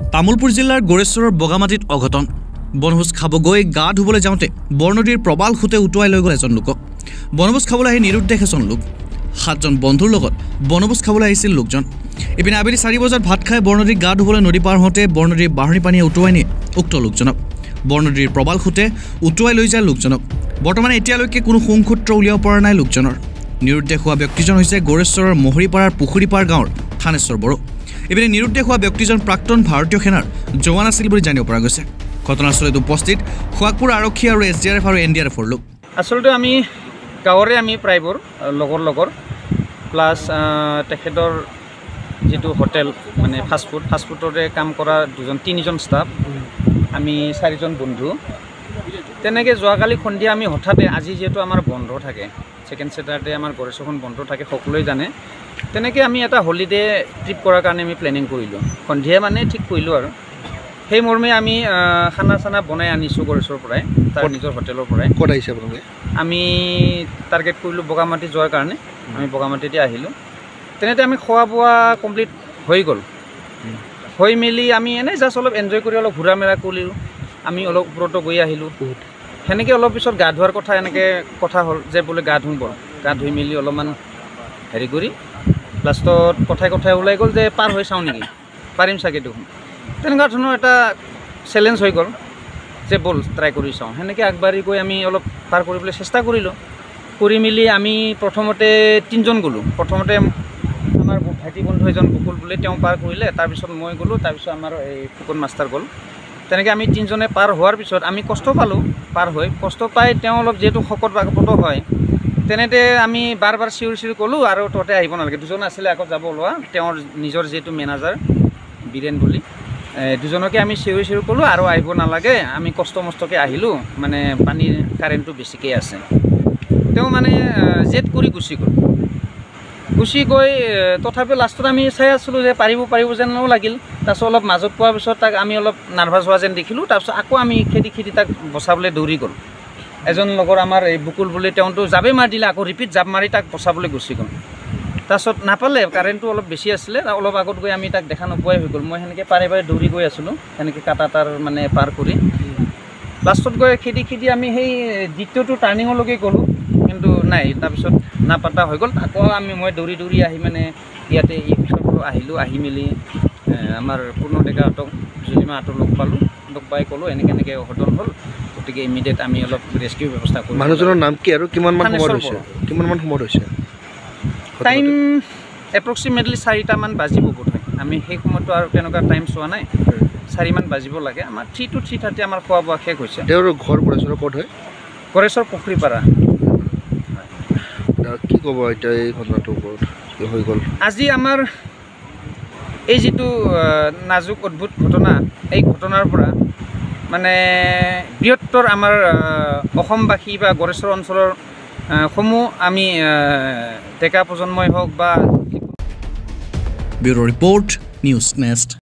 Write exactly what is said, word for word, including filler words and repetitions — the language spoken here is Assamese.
তামুলপুৰ জিলাৰ গড়েশ্বৰৰ বগামাটিত অঘটন বনভোজ খাব গৈ গা ধুবলৈ যাওঁতে বৰনদীৰ প্ৰবাল খুঁটে উটুৱাই লৈ গ'ল এজন লোকক বনভোজ খাবলৈ আহি নিৰুদ্দেশ এজন লোক সাতজন বন্ধুৰ লগত বনভোজ খাবলৈ আহিছিল লোকজন ইপিনে আবেলি চাৰি বজাত ভাত খাই বৰনদীত গা ধুবলৈ নদী পাৰ হওঁতে বৰনদীৰ বাঢ়নী পানীয়ে উটুৱাই নিয়ে উক্ত লোকজনক বৰনদীৰ প্ৰবাল খুঁটে উটুৱাই লৈ যায় লোকজনক বৰ্তমানে এতিয়ালৈকে কোনো সংসূত্ৰ উলিয়াব পৰা নাই লোকজনৰ নিৰুদ্দেশ হোৱা ব্যক্তিজন হৈছে গড়েশ্বৰৰ মহৰীপাৰাৰ পুখুৰীপাৰ গাঁৱৰ থানেশ্বৰ বড়ো ইপিনে নিৰুদ্দেশ হোৱা ব্যক্তিজন প্ৰাক্তন ভাৰতীয় সেনাৰ জোৱান আছিল বুলি জানিব পৰা গৈছে ঘটনাস্থলীত উপস্থিত খোৱাকপুৰ আৰক্ষী আৰু এছ ডি আৰ এফ আৰু এন ডি আৰ এফৰ লোক আচলতে আমি গাঁৱৰে আমি প্ৰায়বোৰ লগৰ লগৰ প্লাছ তেখেতৰ যিটো হোটেল মানে ফাষ্টফুড ফাষ্টফুডৰে কাম কৰা দুজন তিনিজন ষ্টাফ আমি চাৰিজন বন্ধু তেনেকৈ যোৱাকালি সন্ধিয়া আমি হঠাতে আজি যিহেতু আমাৰ বন্ধ থাকে ছেকেণ্ড ছেটাৰডে আমাৰ গড়েশ্বৰখন বন্ধ থাকে সকলোৱে জানে তেনেকৈ আমি এটা হলিডে ট্ৰিপ কৰাৰ কাৰণে আমি প্লেনিং কৰিলোঁ সন্ধিয়া মানে ঠিক কৰিলোঁ আৰু সেই মৰ্মে আমি খানা চানা বনাই আনিছোঁ গড়েশ্বৰৰ পৰাই তাৰ নিজৰ হোটেলৰ পৰাই ক'ত আহিছে আপোনালোকে আমি টাৰ্গেট কৰিলোঁ বগামাটি যোৱাৰ কাৰণে আমি বগামাটিতে আহিলোঁ তেনেতে আমি খোৱা বোৱা কমপ্লিট হৈ গ'ল হৈ মেলি আমি এনেই জাষ্ট অলপ এনজয় কৰি অলপ ঘূৰা মেৰা কৰিলোঁ আমি অলপ ওপৰতো গৈ আহিলোঁ সেনেকৈ অলপ পিছত গা ধোৱাৰ কথা এনেকৈ কথা হ'ল যে বোলে গা ধুওঁ বল গা ধুই মেলি অলপমান হেৰি কৰি লাষ্টত কথাই কথাই ওলাই গ'ল যে পাৰ হৈ চাওঁ নেকি পাৰিম চাগে দেখোন তেনেকুৱা ধৰণৰ এটা চেলেঞ্জ হৈ গ'ল যে বল ট্ৰাই কৰি চাওঁ সেনেকৈ আগবাঢ়ি গৈ আমি অলপ পাৰ কৰিবলৈ চেষ্টা কৰিলোঁ কৰি মেলি আমি প্ৰথমতে তিনিজন গ'লোঁ প্ৰথমতে আমাৰ ভাইটি বন্ধু এজন বকুল বুলি তেওঁ পাৰ কৰিলে তাৰপিছত মই গ'লোঁ তাৰপিছত আমাৰ এই ফুকন মাষ্টাৰ গ'ল তেনেকৈ আমি তিনিজনে পাৰ হোৱাৰ পিছত আমি কষ্ট পালোঁ পাৰ হৈ কষ্ট পাই তেওঁ অলপ যিহেতু শকত বাকপত হয় তেনেতে আমি বাৰ বাৰ চিঞৰি চিঞৰি ক'লোঁ আৰু তহঁতে আহিব নালাগে দুজন আছিলে আগত যাব ওলোৱা তেওঁৰ নিজৰ যিহেতু মেনেজাৰ বীৰেন বুলি দুজনকে আমি চিঞৰি চিঞৰি ক'লোঁ আৰু আহিব নালাগে আমি কষ্ট মষ্টকৈ আহিলোঁ মানে পানীৰ কাৰেণ্টটো বেছিকৈ আছে তেওঁ মানে জেদ কৰি গুচি গ'ল গুচি গৈ তথাপিও লাষ্টত আমি চাই আছিলোঁ যে পাৰিব পাৰিব যেনো লাগিল তাৰপিছত অলপ মাজত পোৱাৰ পিছত তাক আমি অলপ নাৰ্ভাছ হোৱা যেন দেখিলোঁ তাৰপিছত আকৌ আমি খেদি খেদি তাক বচাবলৈ দৌৰি গ'ল এজন লগৰ আমাৰ এই বুকুল বুলি তেওঁতো জাপে মাৰি দিলে আকৌ ৰিপিট জাপ মাৰি তাক বচাবলৈ গুচি গ'ল তাৰপিছত নাপালে কাৰেণ্টটো অলপ বেছি আছিলে অলপ আগত গৈ আমি তাক দেখা নোপোৱাই হৈ গ'ল মই সেনেকৈ পাৰে পাৰে দৌৰি গৈ আছিলোঁ সেনেকৈ কাটা তাৰ মানে পাৰ কৰি লাষ্টত গৈ খেদি খেদি আমি সেই দ্বিতীয়টো টাৰ্ণিঙলৈকে গ'লোঁ কিন্তু নাই তাৰপিছত নাপাতা হৈ গ'ল আকৌ আমি মই দৌৰি দৌৰি আহি মানে ইয়াতে এই পিছৰ পৰা আহিলোঁ আহি মেলি আমাৰ পূৰ্ণ ডেকাহঁতক জুলিমাহঁতক লগ পালোঁ লগ পাই ক'লোঁ এনেকৈ এনেকৈ অঘটন হ'ল গতিকে ইমিডিয়েট আমি অলপ ৰেস্কিউ ব্যৱস্থা কৰিলোঁ মানুহজনৰ নাম কি আৰু কিমানমান সময়ত হৈছে কিমানমান সময়ত হৈছে টাইম এপ্ৰক্সিমেটলি চাৰিটামান বাজিব বোধ হয় আমি সেই সময়তো আৰু তেনেকুৱা টাইম চোৱা নাই চাৰিমান বাজিব লাগে আমাৰ থ্ৰী টু থ্ৰী থাৰ্টি আমাৰ খোৱা বোৱা শেষ হৈছে তেওঁৰ ঘৰ গড়েশ্বৰৰ ক'ত হয় গড়েশ্বৰ পুখুৰীপাৰা কি ক'ব এতিয়া এই ঘটনাটোৰ ওপৰত হৈ গ'ল আজি আমাৰ এই যিটো নাজুক অদ্ভুত ঘটনা এই ঘটনাৰ পৰা মানে বৃহত্তৰ আমাৰ অসমবাসী বা গড়েশ্বৰ অঞ্চলৰ সমূহ আমি ডেকা প্ৰজন্মই হওক বা ব্যুৰো ৰিপৰ্ট নিউজ নেষ্ট।